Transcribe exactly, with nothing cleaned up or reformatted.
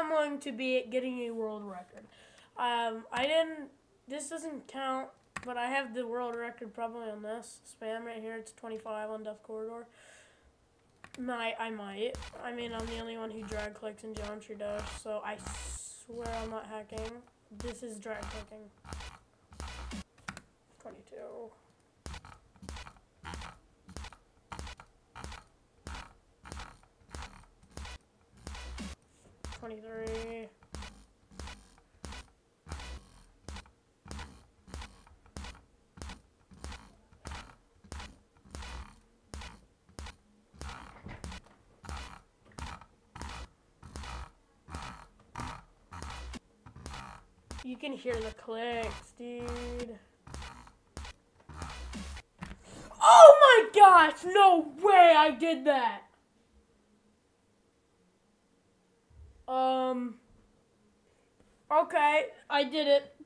I'm going to be getting a world record. Um, I didn't. This doesn't count, but I have the world record probably on this spam right here. It's twenty-five on Def Corridor. Might I might. I mean, I'm the only one who drag clicks in Geometry Dash, so I swear I'm not hacking. This is drag clicking. twenty-two. twenty-three. You can hear the clicks, dude. Oh my gosh, no way I did that. Um, okay, I did it.